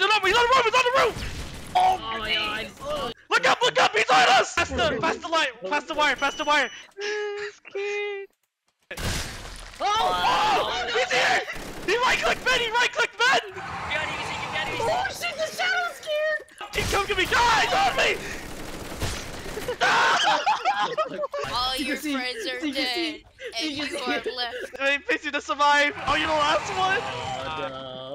He's on the roof! He's on the roof! Oh my god! Look up! Look up! He's on us! Pass the light! Pass the wire! Pass the wire! Scared. Oh! He's here! He right-clicked Ben! He right-clicked Ben! Oh shit! The shadow's scared! He's coming to me! Die! He's on me! All your friends are dead, and you are left. Hey, Pacey to survive! Oh, you're the last one? Oh no.